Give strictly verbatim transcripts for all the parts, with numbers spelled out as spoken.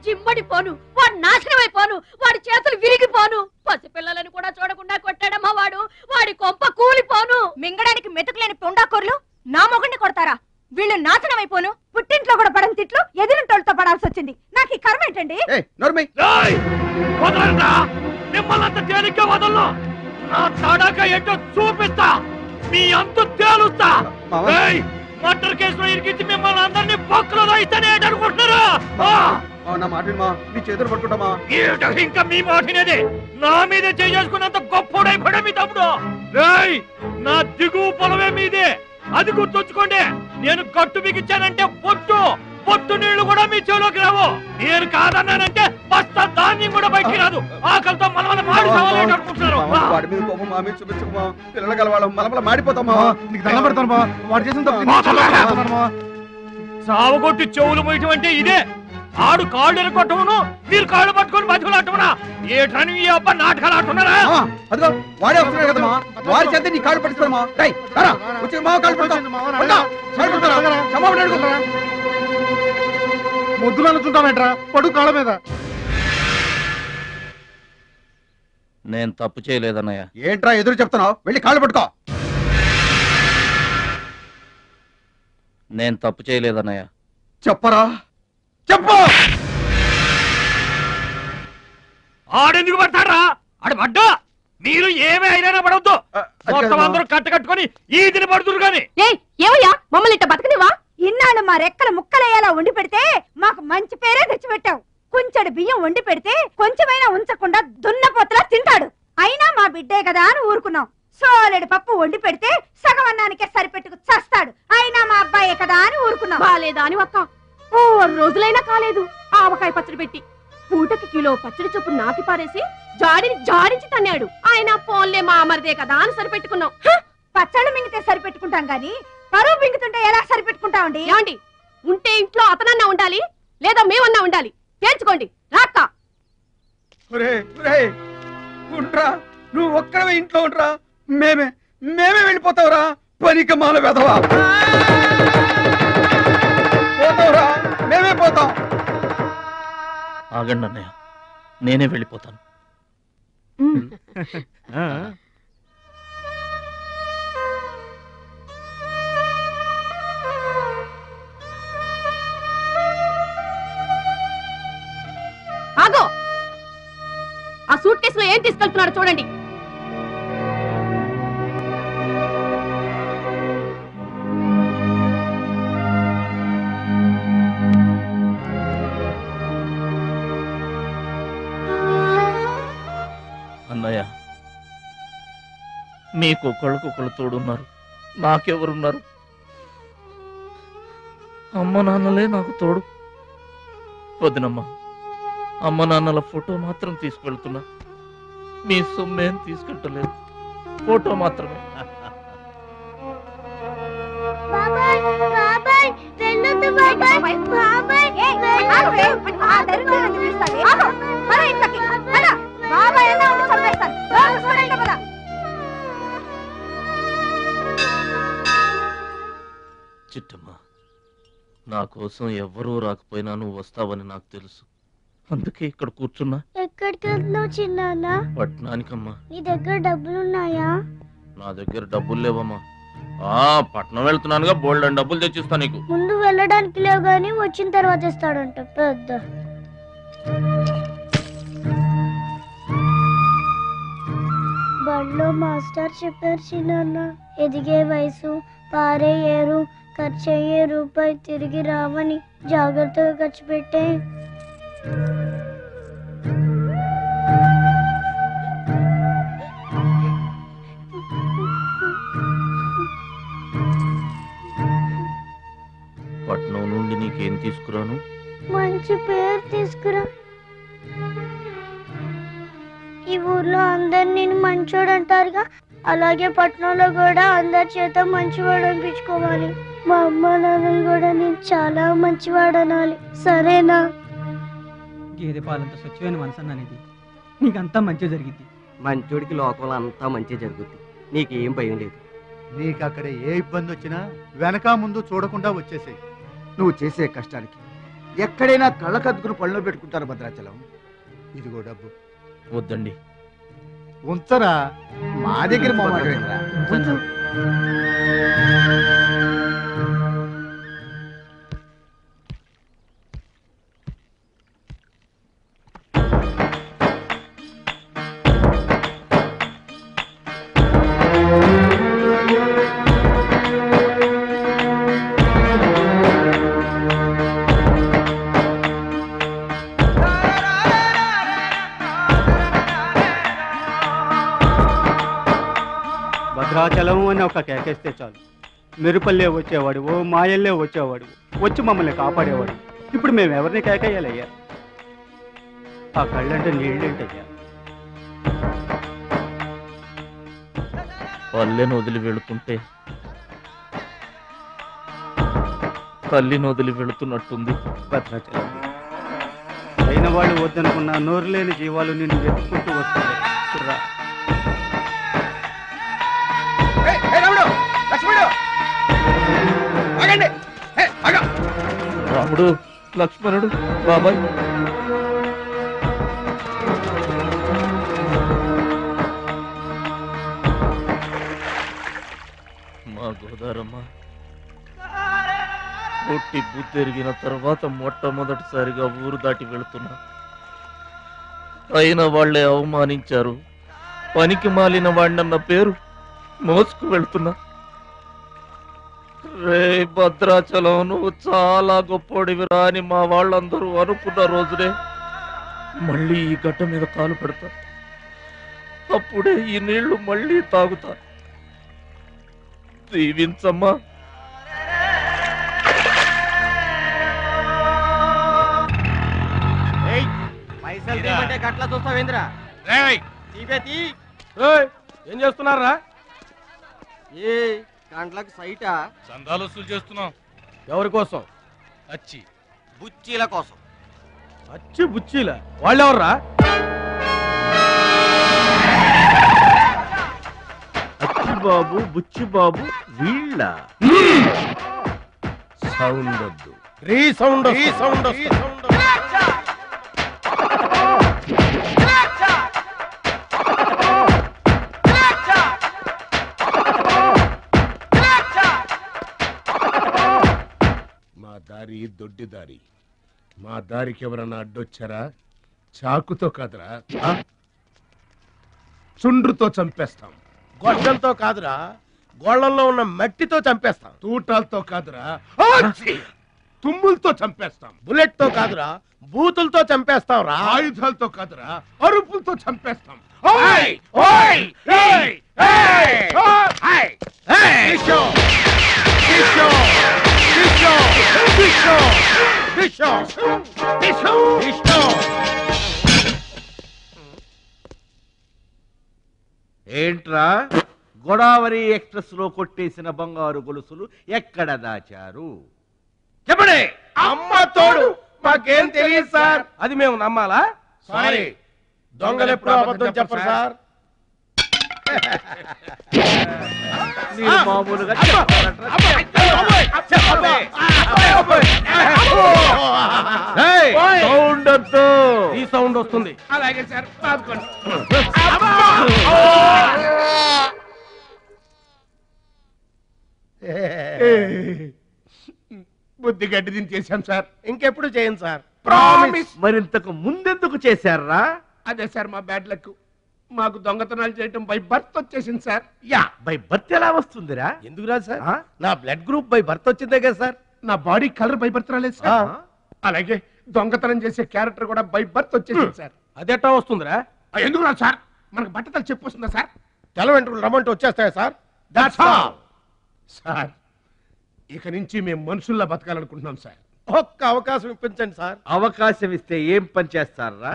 చిమ్మడిపోను, వాడు నాశనమైపోను, వాడి చేతులు విరిగిపోను. పసిపిల్లలను కూడా చూడకుండా కొట్టాడమ్మా వాడు. వాడి కొంప కూలిపోను. మింగడానికి మెతుకులేని పొండాకోర్లు నా మొగుడిని కొడతారా? వీళ్ళు నాశనం అయిపోను. పుట్టింట్లో కూడా పడని తిట్లు ఎదురింటోళ్ళతో పడాల్సి వచ్చింది. నాకు ఈ కర్మ ఏంటండి? మిమ్మల్ని తేలిగ్గా వదలను. నా తడాక ఏంటో చూపిస్తా, మీ అంతు తేలుస్తా. మర్డర్ కేసులో ఇరికించి మిమ్మల్ని అందరినీ పక్కలో ఇస్తానే అనుకుంటున్నారా? ఇంకా మీ మాటినేది నా మీద చేసుకున్నంత గొప్పడైపోయా మీ తమ్ముడు. నా దిగువ పొలమే మీదే, అది గుర్తుంచుకోండి. నేను కట్టు బిగించానంటే పొట్టు పొట్టు నీళ్లు కూడా మీ చెవులోకి రావు. నేను కాదన్నానంటే బస్తా ధాన్యం కూడా బయటికి రాదు. ఆకలితో మనమల మాడి సవాలేట అనుకుంటున్నారు. వాడి మీద కోపం మా మీద చూపించమా, పిల్లల గలవాళ్ళం మనమల మాడిపోతామా. నీకు దండం పెడతాను, వాడు చేసిన తప్పు సావగొట్టి చెవులు మొయ్యటం అంటే ఇదే. ఆడు కాళ్ళు ఎరగొట్టమును, మీరు కాళ్ళు పట్టుకొని బతుకులాటమనా? ఏటని ఈ అబ్బా నాటకాలు ఆడుతున్నారా? అదిగో వాడే వస్తున్నాడు కదమ్మా, వాడి చేత నీ కాళ్ళు పట్టిస్తామా. వచ్చి మా కాళ్ళు పడతాం, ముద్దులు అనుకుంటామేట్రా, పడు కాళ్ళ మీద. నేను తప్పు చేయలేదన్నయ్య. ఏంట్రా ఎదురు చెప్తున్నావు? వెళ్ళి కాళ్ళు పట్టుకో. నేను తప్పు చేయలేదన్నయ్య. చెప్పరా, చెప్పు. ఆడెందుకు పడతారా? ఆడు పడ్డా మీరు ఏమే అయినా పడవద్దు. మొత్తం అందరూ కట్టకట్టుకొని ఈదిని పడుతురు గాని. ఏమయ్యా మమ్మల్ని ఇట్ట బతకనివా? ఇన్నాళ్ళు మా రెక్కల ముక్కలయ్యేలా వండి పెడితే మాకు మంచి పేరే తెచ్చిపెట్టావు. కొంచెడు బియ్యం వండి పెడితే కొంచెమైనా ఉంచకుండా దున్నపోతలా తింటాడు. అయినా మా బిడ్డే కదా అని ఊరుకున్నాం. సోలెడు పప్పు వండి పెడితే సగం అన్నానికే సరిపెట్టుకు చస్తాడు. అయినా మా అబ్బాయే కదా అని ఊరుకున్నాం. బాలేదా అని ఒక్క ఓ రోజులైనా కాలేదు ఆవకాయ పచ్చడి పెట్టి పూటకి కిలో పచ్చడి చొప్పు నాకి పారేసి జాడిని జాడించి తన్నాడు. ఆయన పోన్లే మా అమరిదే కదా అని సరిపెట్టుకున్నాం. పచ్చళ్ళు మింగితే సరిపెట్టుకుంటాం గాని పరువు మింగుతుంటే ఎలా సరిపెట్టుకుంటామండి? ఏమండి, ఉంటే ఇంట్లో అతనన్నా ఉండాలి, లేదా మేమన్నా ఉండాలి. తేల్చుకోండి. రాక్క నువ్వు ఒక్కడవే ఇంట్లో ఉండరా, మేమే మేమే వెళ్ళిపోతావురా. పనికి మాల వెధవా, పోతావురా, మేమే పోతాం. ఆగండి అన్నయ్య, నేనే వెళ్ళిపోతాను. ఆగో, ఆ సూట్ కేసులో ఏం తీసుకెళ్తున్నారో చూడండి. అన్నయ్య, మీకు ఒకళ్ళకొకళ్ళు తోడున్నారు, నాకెవరున్నారు? అమ్మ నాన్నలే నాకు తోడు. వదినమ్మ, అమ్మ నాన్నల ఫోటో మాత్రం తీసుకెళ్తున్నా, మీ సొమ్మేం తీసుకెళ్ళలేదు, ఫోటో మాత్రమే. చిట్టమ్మ, నా కోసం ఎవ్వరూ రాకపోయినా నువ్వు వస్తావని నాకు తెలుసు, అందుకే ఇక్కడ కూర్చున్నా. ఎక్కడికి వెళ్తున్నావు చిన్నానా? పట్నానికమ్మా. నీ దగ్గర డబ్బులున్నాయా? నా దగ్గర డబ్బులు లేవమ్మా. ఆ పట్నం వెళ్తున్నానుగా, బోల్డ్ అని డబ్బులు తెచ్చిస్తా నీకు. ముందు వెళ్ళడానికి లేవు గానీ వచ్చిన తర్వాత ఇస్తాడంట పెద్ద. బడిలో మాస్టర్ చెప్పారు చిన్నాన్న, ఎదిగే వయసు, పారే ఏరు, ఖర్చు అయ్యే రూపాయి తిరిగి రావని. జాగ్రత్తగా ఖర్చు పెట్టే. పట్నం నుండి నీకేం తీసుకురాను? మంచి పేరు తీసుకురా. ఈ ఊర్లో అందరు నేను మంచోడు అంటారుగా, అలాగే పట్నంలో కూడా అందరి చేత మంచివాడు అనిపించుకోవాలి. మా అమ్మ నాన్నలు కూడా నేను చాలా మంచివాడు అనాలి. సరేనా? గేదె పాలంత స్వచ్ఛమైన మనసు అన్నది, నీకంతా మంచి జరిగింది. మంచోడికి లోకంలో అంతా మంచి జరుగుద్ది, నీకేం భయం లేదు. నీకు అక్కడ ఏ ఇబ్బంది వచ్చినా వెనక ముందు చూడకుండా వచ్చేసేయి. నువ్వు చేసే కష్టానికి ఎక్కడైనా కళ్ళకద్దుకుని పళ్ళలో పెట్టుకుంటారు భద్రాచలం. ఇదిగో డబ్బు. వద్దండి. ఉంచరా. మా దగ్గర మొహమాటమేంట్రా? ఉంచు. భద్రాచలం అని ఒక కేకేస్తే చాలు, మెరుపల్లే వచ్చేవాడు, ఓ మాయల్లే వచ్చేవాడు, వచ్చి మమ్మల్ని కాపాడేవాడు. ఇప్పుడు మేము ఎవరిని కేకేయాలయ్యా? ఆ కళ్ళంటే నీళ్ళేంటయ్యా? పల్లెను వదిలి వెళుతుంటే తల్లిని వదిలి వెళుతున్నట్టుంది. భద్రాచలం అయిన వాళ్ళు వద్దనుకున్న నోరు లేని జీవాలు నిన్ను వెతుక్కుంటూ వస్తాయి. రా. రాముడు, లక్ష్మణుడు, బాబాయ్. మా గోదారమ్మ పుట్టి బుద్ధెరిగిన తర్వాత మొట్టమొదటిసారిగా ఊరు దాటి వెళుతున్నా. అయిన వాళ్లే అవమానించారు. పనికి మాలిన వాడినన్న పేరు మోసుకు వెళుతున్నా. రే భద్రాచలం, నువ్వు చాలా గొప్పోడివిరా అని మా వాళ్ళందరూ అనుకున్న రోజునే మళ్ళీ ఈ గడ్డ మీద కాలు పెడతా. అప్పుడే ఈ నీళ్లు మళ్ళీ తాగుతా. దీవించమ్మా. గట్లా చూస్తావేంద్రా? ఏం చేస్తున్నారా? ఏ గంటలకు సైటా? చందాలు వసూలు చేస్తున్నాం. ఎవరి కోసం? అచ్చి బుచ్చీల కోసం. అచ్చి బుచ్చీల వాళ్ళెవర్రా? అచ్చి బాబు, బుచ్చి బాబు వీళ్ళ సౌండ్ వద్దు. రీ సౌండ్ సౌండ్ దారి దొడ్డి దారి. మా దారికి ఎవరన్నా అడ్డొచ్చారా? చాకుతో కాదురా, చుండ్రుతో చంపేస్తాం. గొడ్డలతో కాదురా, గోళ్లలో ఉన్న మట్టితో చంపేస్తాం. తూటాలతో కాదురా, తుమ్ములతో చంపేస్తాం. బుల్లెట్ తో కాదురా, బూతులతో చంపేస్తాం రా. ఆయుధాలతో కాదురా, అరుపులతో చంపేస్తాం. ఏంట్రా, గోదావరి ఎక్స్ప్రెస్ లో కొట్టేసిన బంగారు గొలుసులు ఎక్కడ దాచారు? చెప్పండి. అమ్మ తోడు, మాకేం తెలియదు సార్. అది మేము నమ్మాలా? సారీ, దొంగలు ఎప్పుడు అబద్ధం చెప్పరు సార్. మామూలుగా ఈ సౌండ్ వస్తుంది. అలాగే సార్. బుద్ధి గడ్డి దీన్ని చేశాం సార్. ఇంకెప్పుడు చేయండి సార్. ప్రామిస్. మరింతకు ముందెందుకు చేశారా? అదే సార్ మా బ్యాడ్ లక్. మాకు దొంగతనాలు చేయటం బై బర్త్ వచ్చేసింది సార్. యా, బై బర్త్ ఎలా వస్తుందిరా? ఎందుకు రాదు సార్? నా బ్లడ్ గ్రూప్ బై బర్త్ వచ్చిందే కదా సార్. నా బాడీ కలర్ బై బర్త్ రాలేదు సార్. అలాగే దొంగతనం చేసే క్యారెక్టర్ కూడా బై బర్త్ వచ్చేసింది సార్. అదెట్టా వస్తుందిరా? ఎందుకు రాదు సార్? మనకు బట్టతలు చెప్పు వస్తుందా సార్? తెల వెంట్రులు రమ్మంటే వచ్చేస్తాయా సార్? That's all sir. ఇక నుంచి మేము మనుషుల్లా బతకాలనుకుంటున్నాం సార్. ఒక్క అవకాశం ఇప్పించండి సార్. అవకాశం ఇస్తే ఏం పని చేస్తారా?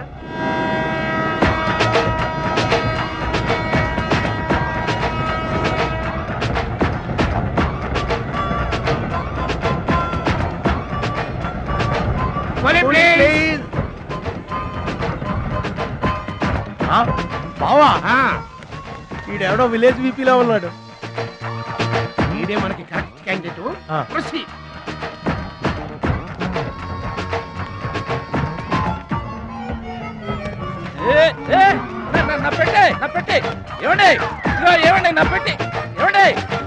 బావా, ఈడెవడో విలేజ్ వీపీలో ఉన్నాడు. ఇదే మనకి కరెక్ట్ క్యాండిడేట్. ఏ, ఏ, నా- నా- నా పెట్టే నా పెట్టే ఏమండి ఇదిగో ఏమండి నా పెట్టి ఏమండి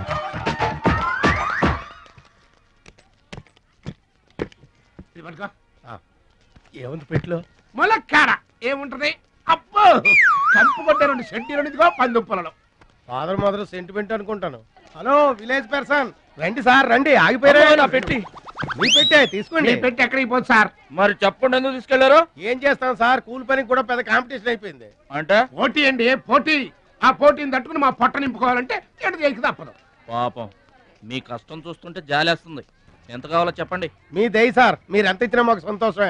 ఇది పట్టుకో. ఏముంది పెట్లో ములక్కాడ ఏముంటది అబ్బో కంపు కొట్టే రెండు సెంటీలు పందుప్పలలో ఫాదర్ మదర్ సెంటిమెంట్ అనుకుంటాను. హలో విలేజ్ పర్సన్ రండి సార్ రండి ఆగిపోయారా నా పెట్టి మీ పెట్టే తీసుకోండి. మీ పెట్టి ఎక్కడికి పోదు సార్. మరి చెప్పండి ఎందుకు తీసుకెళ్లారు? ఏం చేస్తాం సార్ కూలి పనికి కూడా పెద్ద కాంపిటీషన్ అయిపోయింది. అంటే పోటీ అండి పోటీ. ఆ పోటీని తట్టుకుని మా పొట్ట నింపుకోవాలంటే ఎటు చేయక తప్పదు. పాపం మీ కష్టం చూస్తుంటే జాలేస్తుంది. ఎంత కావాలో చెప్పండి. మీ దయ సార్ మీరు ఎంత ఇచ్చినా మాకు సంతోషమే.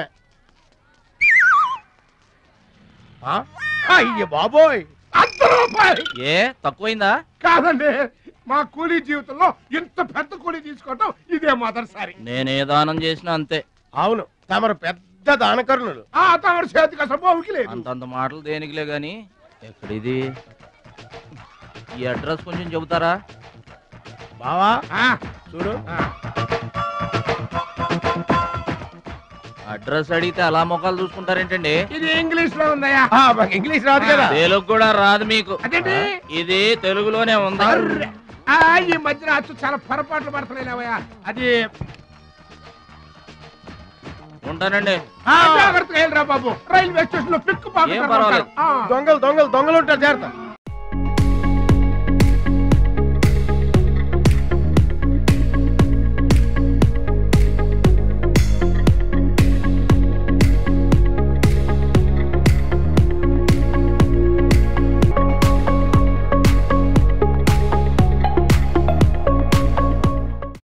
ఆ? అయ్య బాబోయ్ అంత రూపాయి ఏ తక్కువైందా? కాదండి మా కూలీ జీవితంలో ఇంత పెద్ద కూలీ తీసుకోవటం ఇదే మొదటిసారి. నేనే దానం చేసినా అంతే. అవును తమరు పెద్ద దానకరుణులు. ఆ తమరు చేతికి అసలు బావుకి లేదు. అంతంత మాటలు దేనికిలే గాని ఎక్కడిది ఈ అడ్రస్ కొంచెం చెబుతారా? బావా ఆ, చూడు అడ్రస్ అడిగితే అలా మొఖాలు చూసుకుంటారేంటండి? ఇది ఇంగ్లీష్ లో ఉందయ్యా. ఆ, మాకు ఇంగ్లీష్ రాదు కదా. తెలుగు కూడా రాదు మీకు. అదేంటి ఇది తెలుగులోనే ఉంది. అర్రె. ఆ, ఈ మధ్యన అచ్చు చాలా పొరపాట్లు పడుతున్నాయిలేవయ్యా. అది ఉంటానండి. జాగ్రత్తగా వెళ్ళరా బాబు. రైల్వే స్టేషన్ లో పిక్ ఏం పర్వాలేదు. దొంగలు దొంగలు దొంగలు ఉంటారు జాగ్రత్త.